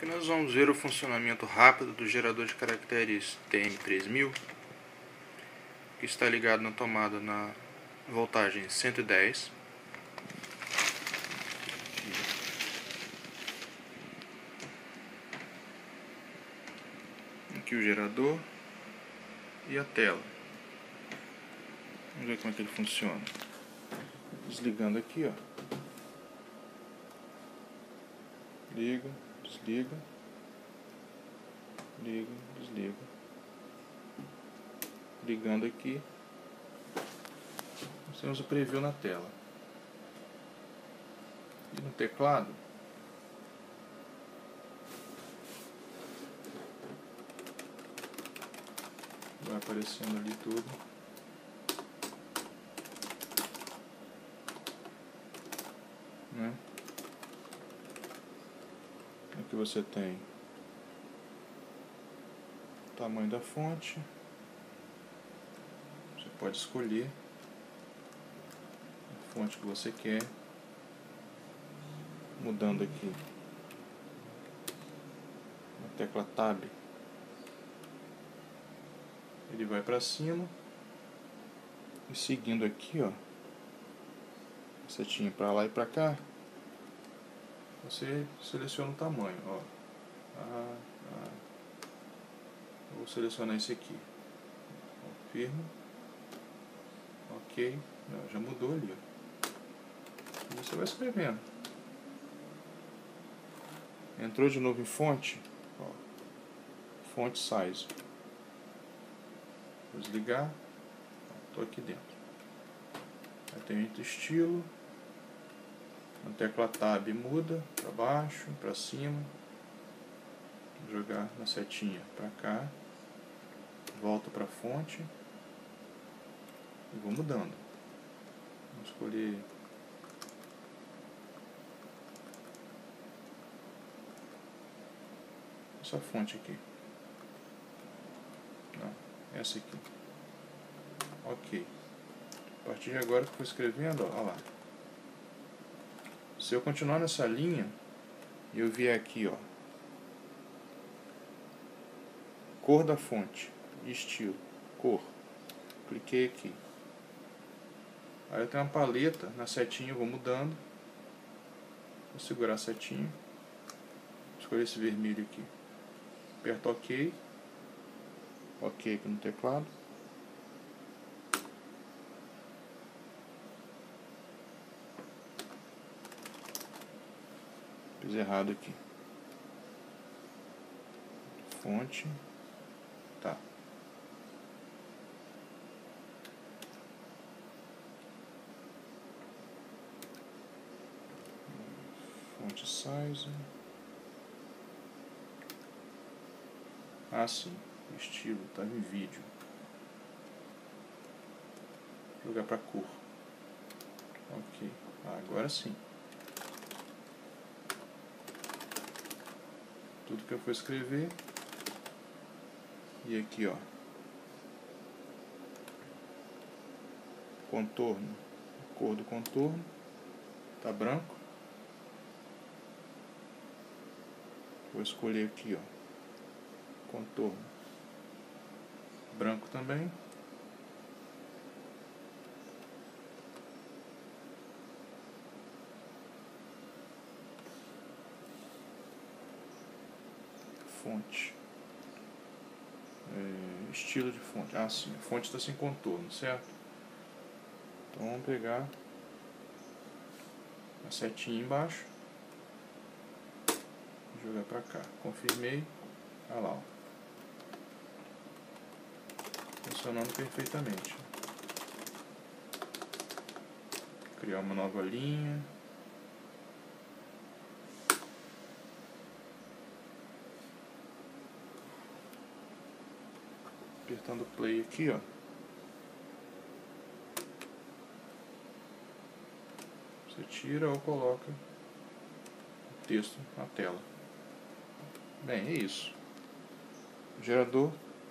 Aqui nós vamos ver o funcionamento rápido do gerador de caracteres TM3000, que está ligado na tomada na voltagem 110. Aqui o gerador e a tela. Vamos ver como é que ele funciona. Desligando aqui, ó. Liga, desliga, liga, desliga. Ligando aqui. Nós temos o preview na tela. E no teclado, vai aparecendo ali tudo. Né? Aqui você tem o tamanho da fonte. Você pode escolher a fonte que você quer, mudando aqui na tecla Tab. Ele vai para cima e seguindo aqui, ó, setinha para lá e para cá, você seleciona o tamanho, ó. Vou selecionar esse aqui. Confirmo. Ok. Não, já mudou ali, ó. E você vai escrevendo. Entrou de novo em fonte, ó. Font size. Vou desligar. Estou aqui dentro. Aí tem outro estilo. Na tecla Tab muda para baixo, para cima. Vou jogar na setinha para cá. Volto para a fonte. E vou mudando. Vou escolher essa fonte aqui. Não, essa aqui. Ok. A partir de agora que eu estou escrevendo, ó lá. Se eu continuar nessa linha e eu vier aqui, ó, cor da fonte, estilo, cor, cliquei aqui. Aí eu tenho uma paleta, na setinha eu vou mudando. Vou segurar a setinha. Escolher esse vermelho aqui. Aperto OK. OK aqui no teclado. Fiz errado aqui. Fonte. Tá. Font size. Ah, sim. Estilo. Tá em vídeo. Vou jogar para cor. Ok. Agora sim. Tudo que eu for escrever. E aqui, ó. Contorno. Cor do contorno. Tá branco. Vou escolher aqui, ó. Contorno. Branco também. Fonte. Estilo de fonte. Ah, sim. A fonte está sem contorno, certo? Então vamos pegar a setinha embaixo e jogar para cá. Confirmei. Olha lá, ó. Funcionando perfeitamente. Criar uma nova linha. Apertando play aqui, ó. Você tira ou coloca o texto na tela. Bem, é isso. Gerador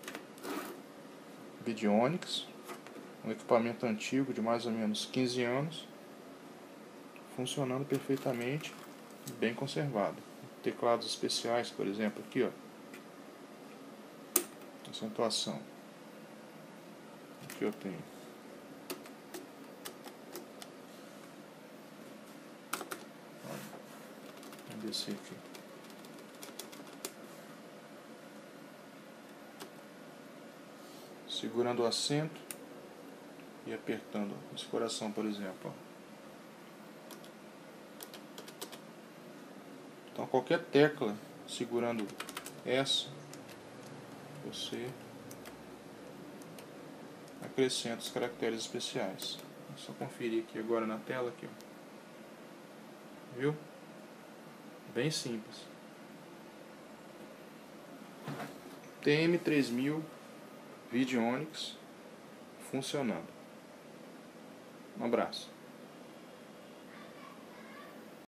Videonics, um equipamento antigo de mais ou menos 15 anos, funcionando perfeitamente e bem conservado. teclados especiais, por exemplo, aqui, ó. Acentuação. Aqui eu tenho. Vou descer aqui. Segurando o acento e apertando esse coração, por exemplo, ó. Então qualquer tecla segurando essa, você acrescenta os caracteres especiais. É só conferir aqui agora na tela aqui, ó. Viu? Bem simples. TM3000 Videonics funcionando. Um abraço.